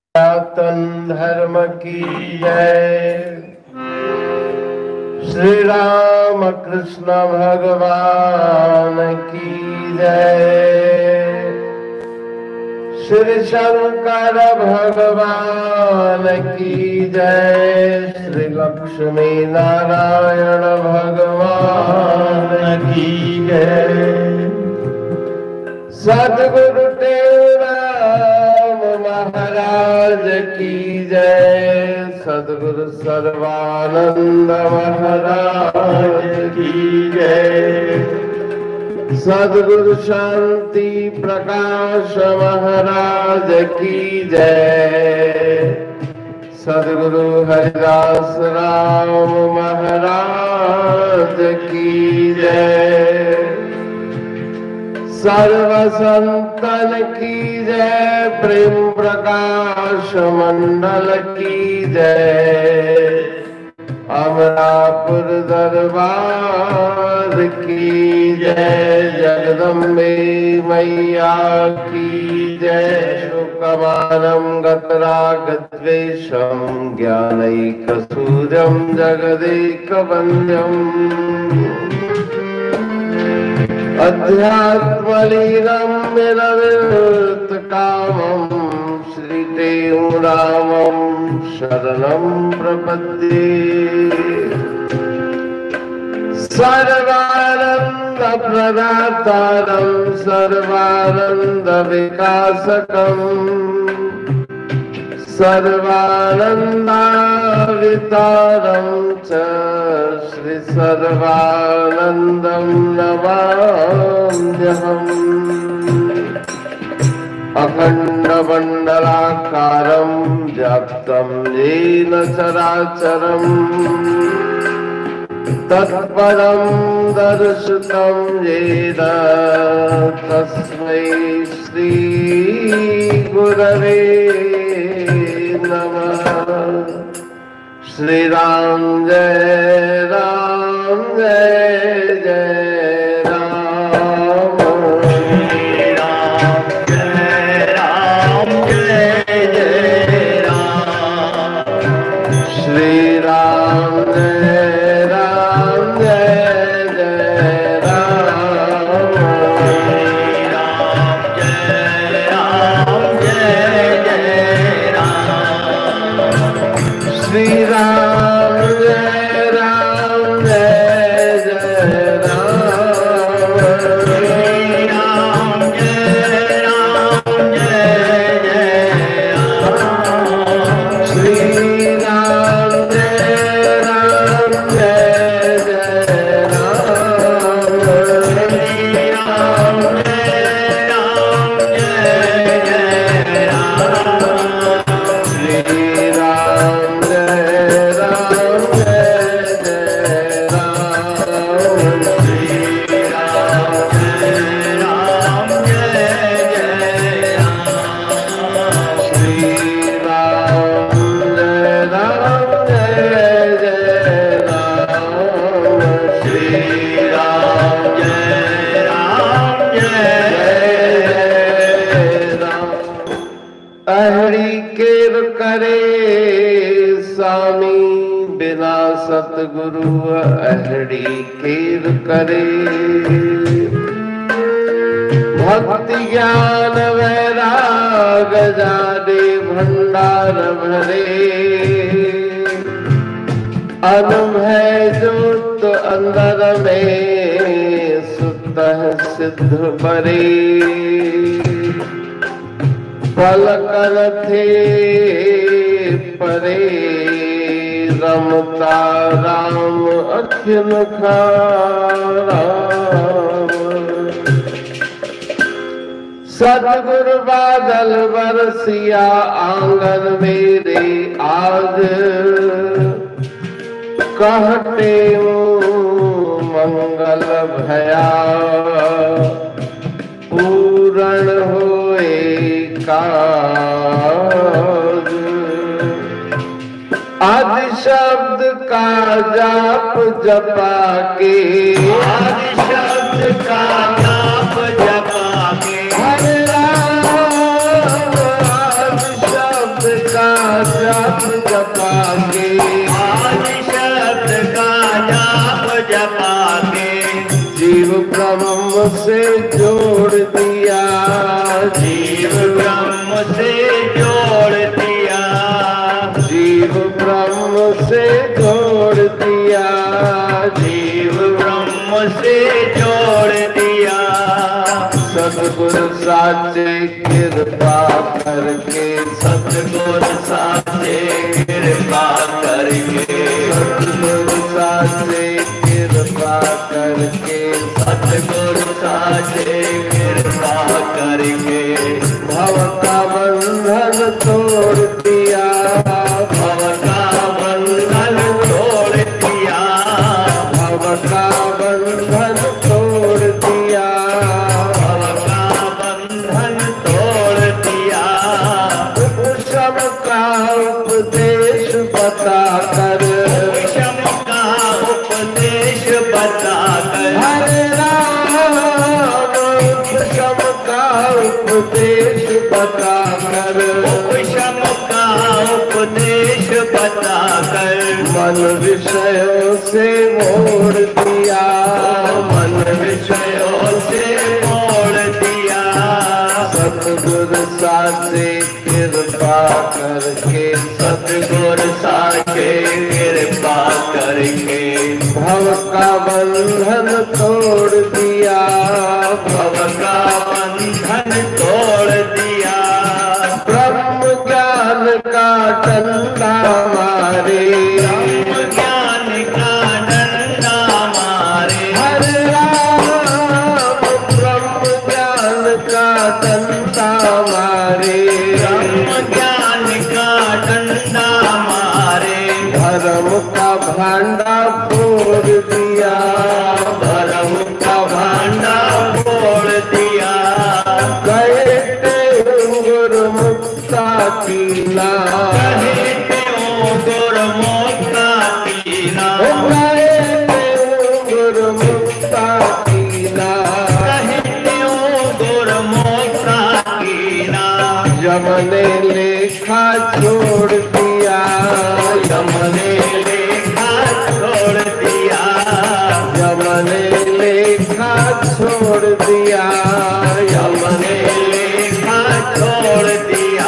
सनातन धर्म की जय। श्री राम कृष्ण भगवान की जय। श्री शंकर भगवान की जय। श्री लक्ष्मी नारायण भगवान की जय। सद्गुरु महाराज की जय। सद्गुरु सर्वानंद महाराज की जय। सद्गुरु शांति प्रकाश महाराज की जय। सद्गुरु हरिदास राम महाराज की जय। सर्व संतन की जय। प्रेम प्रकाश मंडल की जय। अमरापुर दरबार की जय। जगदम्बे मैया की जय। शुकमानम गतरागद्वेषम ज्ञानैकसूर्यं जगदैकवन्द्यम् अध्यात्मलीनं विरविर्तकामं श्रीते रामं शरणं प्रपद्ये। सर्वानंद प्रदातारं सर्वानंद विकासकं सर्वानंदावितारं च श्री सर्वानंदं नमाम्यहम्। अखंडमंडलाकारं व्याप्तं येन चराचरं तत्परं दर्शितं येन तस्मै श्री गुरवे नमः। श्री राम जय राम जय जय राम। श्री राम जय राम जय जय राम। श्री राम जय राम जय जय राम। श्री राम जय राम जय जय राम। श्री राम जय राम जय जय राम। श्री राम जय राम जय जय राम। श्री राम जय राम जय जय राम। श्री राम जय राम जय जय राम। श्री राम जय राम जय जय राम। श्री राम जय राम जय जय राम। श्री राम जय राम जय जय राम। श्री राम जय राम जय जय राम। अहरी केर करे स्वामी बिना सतगुरु अहरी केर करे। भक्ति ज्ञान वैराग जाने भंडार भरे। अनुभव जोत अंदर में सुतः सिद्ध परे। पलकन थे परे रमता राम अखिल खारा। सतगुरु बादल बरसिया आंगन मेरे आज। कहते मंगल भया पूरण होए काज। आदि शब्द का जाप जपा के। आदि शब्द का जाप जपा के। हरे राम आदि शब्द जपा के जीव ब्रह्म से जोड़ दिया, जीव ब्रह्म से जोड़ दिया, जीव ब्रह्म से जोड़ दिया, जीव ब्रह्म से जोड़ दिया। सतगुरु साचे कृपा करके, सतगुरु साचे कृपा करके, सतगुरु साचे कृपा करके, सतगुरु साचे कृपा करके भव का बंधन तोड़ दिया, भव का बंधन तोड़ दिया, भव का बंधन तोड़ दिया, भव का बंधन तोड़ दिया। उपशम का उपदेश बता कर, विषम का उपदेश बताकर, हरे राम उपशम का उपदेश बता कर, विषम का उपदेश बताकर मन विषयों से मोड़ दिया, मन विषयों से मोड़ दिया। सतगुरु साचे कृपा करके, सतगुरु साचे कृपा करके भव का बंधन तोड़ दिया, भव का बंधन तोड़ दिया। ब्रह्म ज्ञान का डंडा मारे, ब्रह्म ज्ञान का डंडा मारे, हरे राम ब्रह्म ज्ञान का डंडा मारे, ब्रह्म ज्ञान का डंडा मारे। धर्म का भांडा फोड़ दिया, धर्म का भांडा फोड़ दिया। गए गुरुमुक्ता कीना, कहते हो गुरुमुक्ता कीना, गए गुरुमुक्ता कीना, कहते हो गुरुमुक्ता कीना। यमने लेखा छोड़ दिया, यमने लेखा छोड़ दिया, यमने लेखा छोड़ दिया, यमने लेखा छोड़ दिया।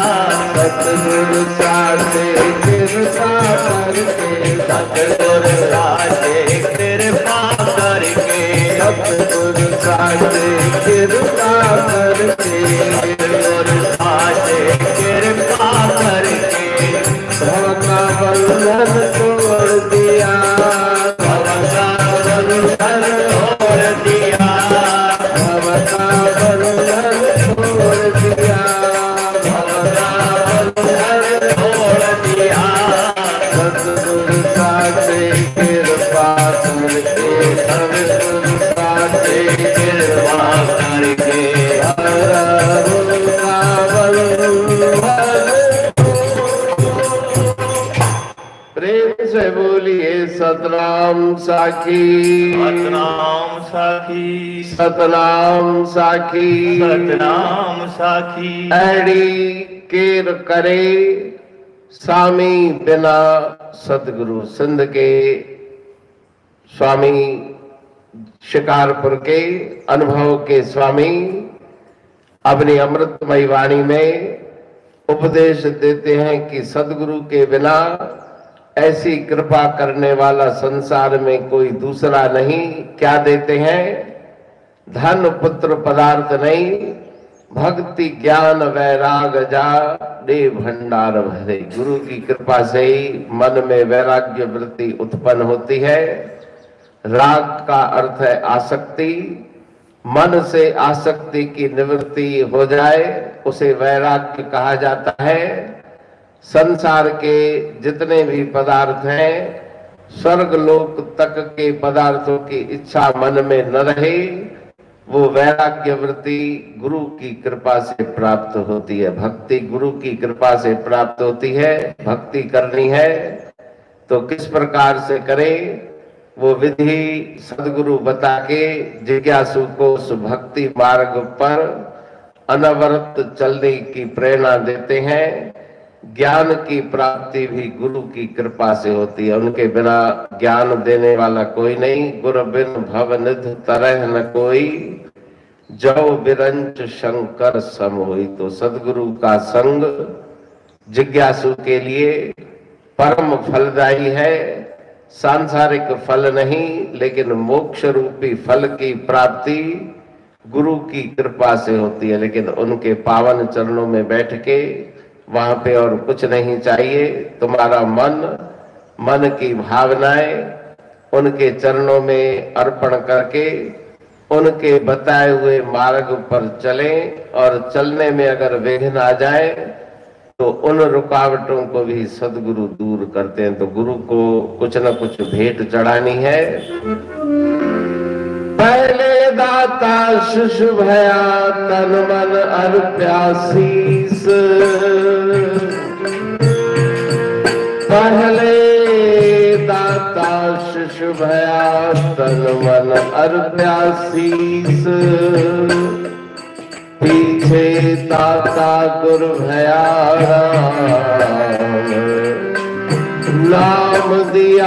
सतगुरु साचे कृपा करके, सतगुरु साचे कृपा करके, सतगुरु साचे कृपा करके, सतगुरु साचे कृपा करके भव का बंधन तोड़ दिया, भव का बंधन तोड़ दिया, भव का बंधन तोड़ दिया, भव का बंधन तोड़ दिया। सतगुरु साचे कृपा करके, सतगुरु साचे कृपा करके हर का बंधन। प्रेम से बोलिए सतनाम साखी, सतनाम साखी, सतनाम साखी, सतनाम साखी। ऐड़ी केर करे स्वामी बिना। सतगुरु सिंध के स्वामी शिकारपुर के अनुभव के स्वामी अपनी अमृतमयी वाणी में उपदेश देते हैं कि सदगुरु के बिना ऐसी कृपा करने वाला संसार में कोई दूसरा नहीं। क्या देते हैं? धन पुत्र पदार्थ नहीं, भक्ति ज्ञान वैराग जा दे भंडार भरे। गुरु की कृपा से ही मन में वैराग्य वृत्ति उत्पन्न होती है। राग का अर्थ है आसक्ति। मन से आसक्ति की निवृत्ति हो जाए उसे वैराग्य कहा जाता है। संसार के जितने भी पदार्थ हैं, स्वर्ग लोक तक के पदार्थों की इच्छा मन में न रहे, वो वैराग्य वृत्ति गुरु की कृपा से प्राप्त होती है। भक्ति गुरु की कृपा से प्राप्त होती है। भक्ति करनी है तो किस प्रकार से करें, वो विधि सदगुरु बता के जिज्ञासु को उस भक्ति मार्ग पर अनवरत चलने की प्रेरणा देते हैं। ज्ञान की प्राप्ति भी गुरु की कृपा से होती है। उनके बिना ज्ञान देने वाला कोई नहीं। गुरु बिन भव निधि तरह न कोई, जौ बिरंच शंकर सम होई। तो सदगुरु का संग जिज्ञासु के लिए परम फलदायी है। सांसारिक फल नहीं, लेकिन मोक्ष रूपी फल की प्राप्ति गुरु की कृपा से होती है। लेकिन उनके पावन चरणों में बैठ के वहां पे और कुछ नहीं चाहिए। तुम्हारा मन की भावनाएं उनके चरणों में अर्पण करके उनके बताए हुए मार्ग पर चलें, और चलने में अगर विघ्न आ जाए तो उन रुकावटों को भी सदगुरु दूर करते हैं। तो गुरु को कुछ न कुछ भेंट चढ़ानी है। पहले दाता शिशु भया तन मन अर्प्या शीस, पहले दाता शिशु भया तन मन अर्प्या शीस, पीछे दाता गुरु भया नाम दिया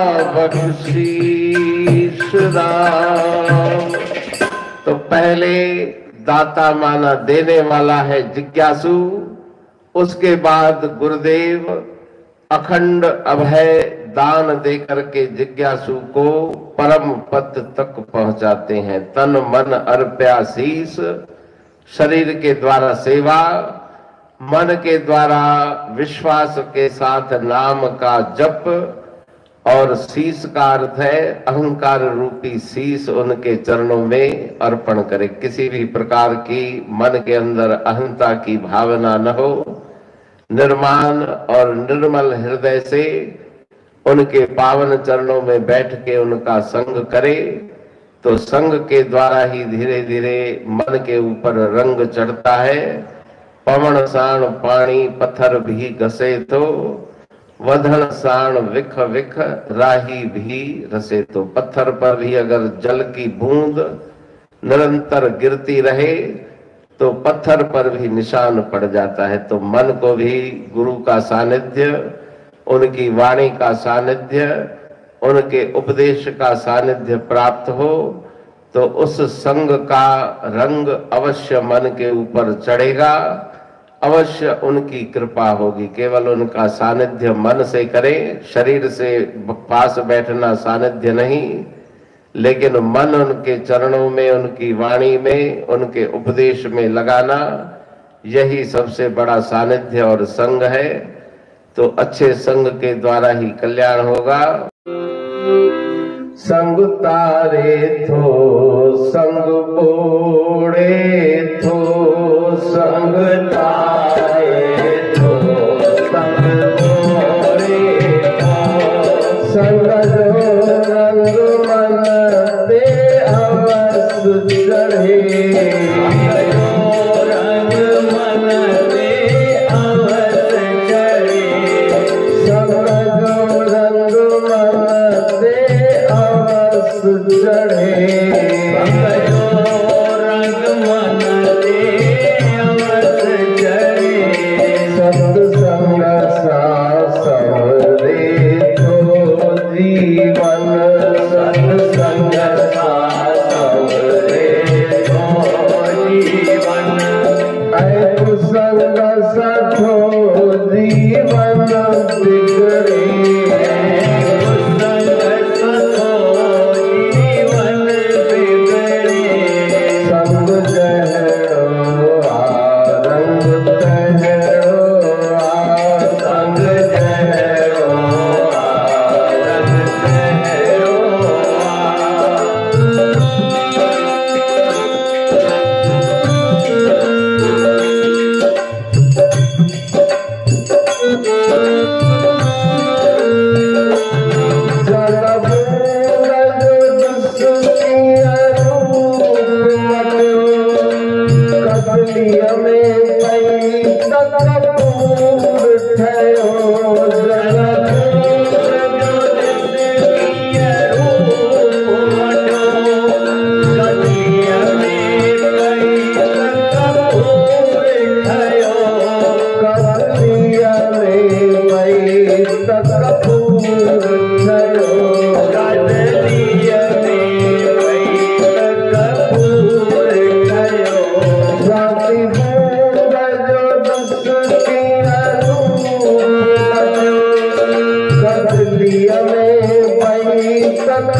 बख्शीश राम। तो पहले दाता माना देने वाला है जिज्ञासु, उसके बाद गुरुदेव अखंड अभय दान देकर के जिज्ञासु को परम पद तक पहुंचाते हैं। तन मन अर्प्या शीस, शरीर के द्वारा सेवा, मन के द्वारा विश्वास के साथ नाम का जप, और शीश का अर्थ है अहंकार रूपी शीश उनके चरणों में अर्पण करे। किसी भी प्रकार की मन के अंदर अहंता की भावना न हो, निर्माण और निर्मल हृदय से उनके पावन चरणों में बैठ के उनका संग करे। तो संग के द्वारा ही धीरे धीरे मन के ऊपर रंग चढ़ता है। पवन साण पानी पत्थर भी घसे तो, वधन साण विख विख राही भी रसे। तो पत्थर पर भी अगर जल की बूंद निरंतर गिरती रहे तो पत्थर पर भी निशान पड़ जाता है। तो मन को भी गुरु का सानिध्य, उनकी वाणी का सानिध्य, उनके उपदेश का सानिध्य प्राप्त हो तो उस संग का रंग अवश्य मन के ऊपर चढ़ेगा, अवश्य उनकी कृपा होगी। केवल उनका सानिध्य मन से करें, शरीर से पास बैठना सानिध्य नहीं, लेकिन मन उनके चरणों में, उनकी वाणी में, उनके उपदेश में लगाना, यही सबसे बड़ा सानिध्य और संग है। तो अच्छे संग के द्वारा ही कल्याण होगा। संग तारे थो संग बोड़े थो, संग तारे थो संग बोड़े थो, संग जो रंग मन दे अवस चढ़े, रंग मन दे अवस चढ़े, संग जो रंग मन दे अवस चढ़े, संग जो रंग मन दे अवस चढ़े, सत्संग सा सवरे तो जीवन, सत्संग सा सवरे तो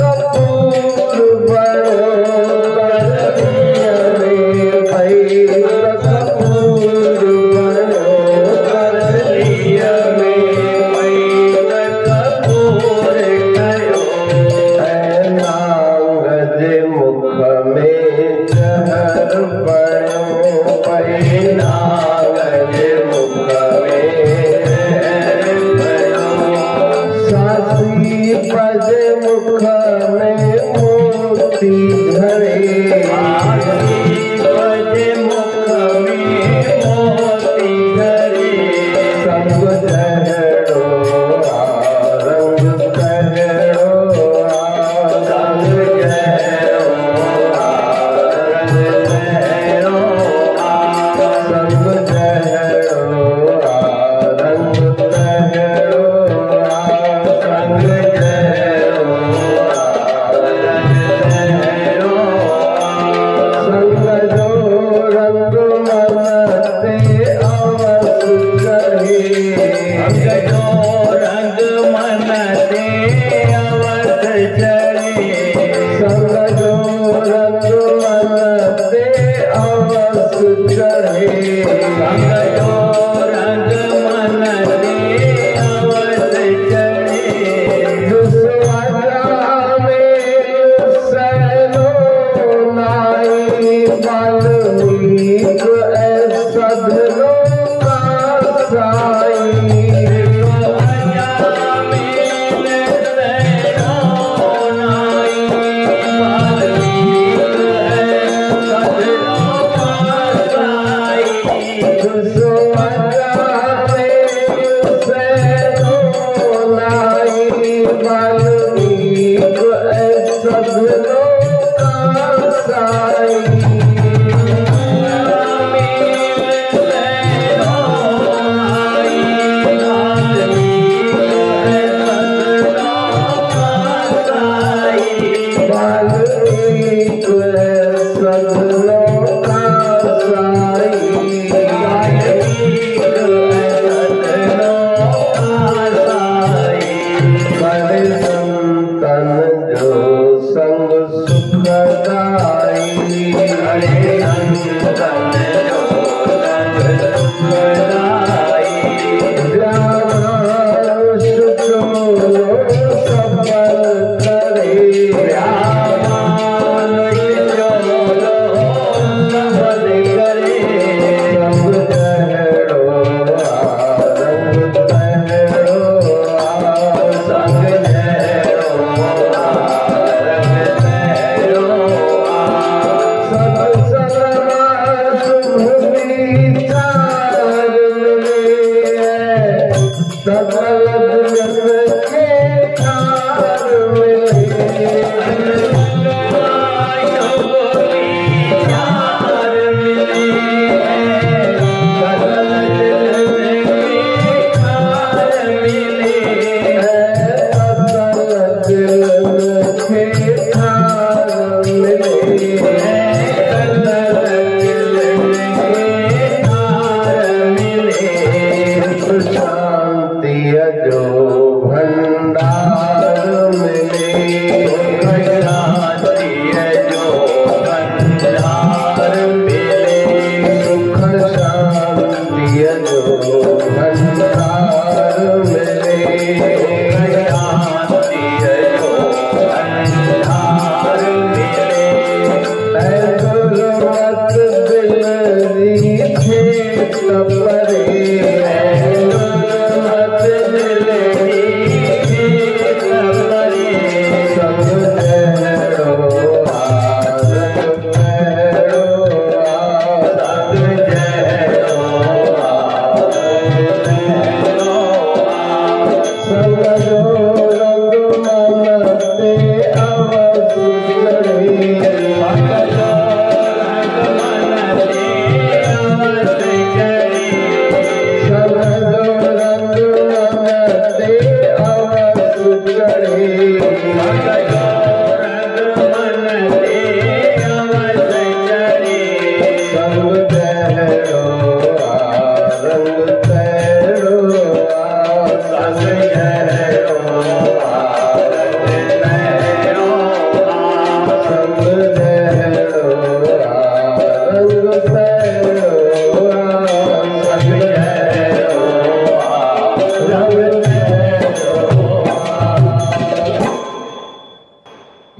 भंडार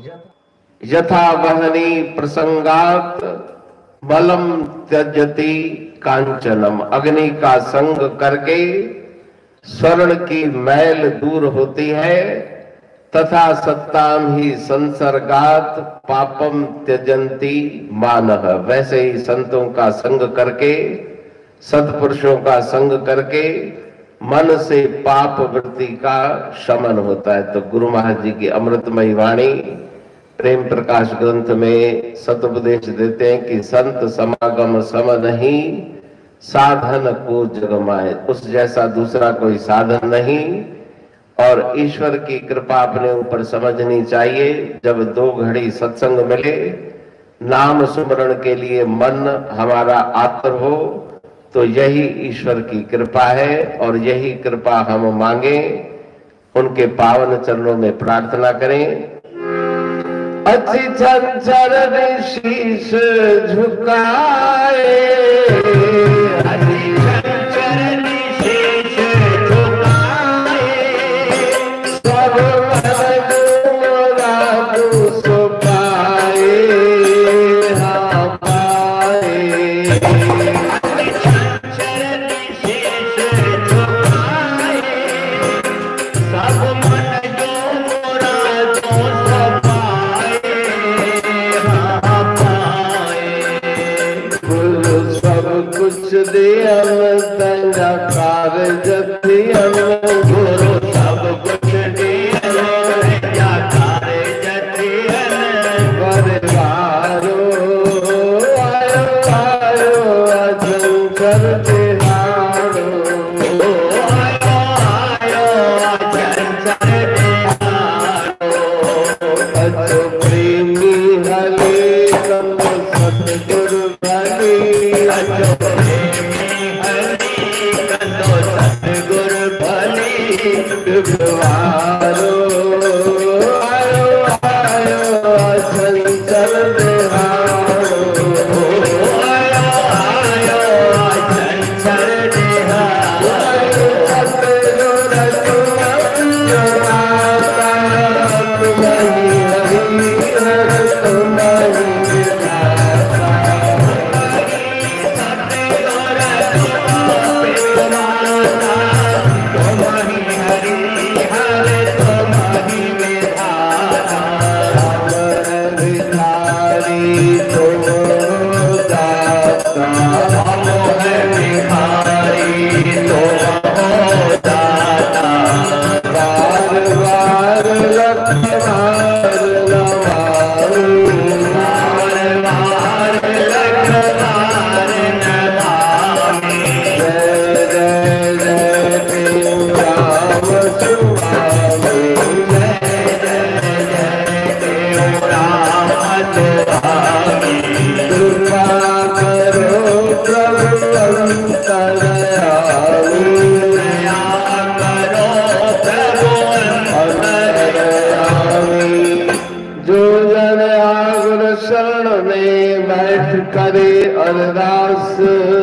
यथा वहनी प्रसंगात बलम त्यजति कांचनम। अग्नि का संग करके स्वर्ण की मैल दूर होती है, तथा सत्ताम ही संसर्गात पापम त्यजंती मानह। वैसे ही संतों का संग करके, सत्पुरुषों का संग करके मन से पाप वृत्ति का शमन होता है। तो गुरु महाराज जी की अमृतमयी वाणी प्रेम प्रकाश ग्रंथ में सतुपदेश देते हैं कि संत समागम सम नहीं, साधन को जगमाए। उस जैसा दूसरा कोई साधन नहीं। और ईश्वर की कृपा अपने ऊपर समझनी चाहिए। जब दो घड़ी सत्संग मिले, नाम सुमरण के लिए मन हमारा आतुर हो, तो यही ईश्वर की कृपा है। और यही कृपा हम मांगे, उनके पावन चरणों में प्रार्थना करें। अच्छी चंचल शीश झुकाए, अच्छी चंचल शीश झुकाए, सब मन मुरादु सो पाए, हाँ पाए। अच्छी चंचल शीश झुकाए, सब मन जो मुरादों सो पाए, हाँ पाए। गुरु सब कुछ दियम तंजा कारज दियम, गुरु सब कुछ दियन, या कारज दियन। परिवारो आयो आयो अजंकर तिहारो, आयो आयो चंचल तिहारो, अजो प्रेमी हले कम सतगुरु भली, अजो प्रेमी हरि कंदो सतगुरु भली। विभवारो आयो आयो अचंचल तिहारो, आयो आयो चंचल तिहारो, करे अरदास,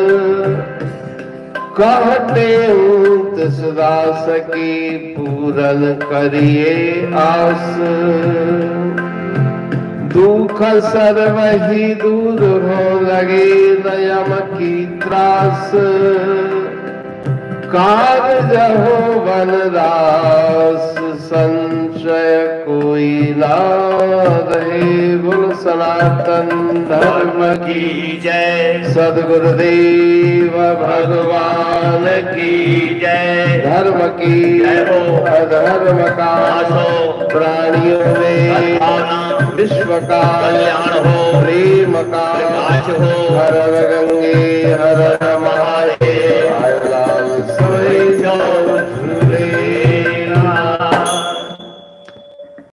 कहते तिस दास की पूरन करिए आस। दुख सर्वहि दूर हो लगे नयम की त्रास, कार्य हो वनदास संशय कोई ना रहे। बोल सनातन धर्म की जय, सद्गुरुदेव भगवान की जय। धर्म की जय हो। अधर्म का नाशो, प्राणियों में सद्भावना, विश्व का कल्याण हो, प्रेम का प्रकाश हो। हर हर गंगे हर हर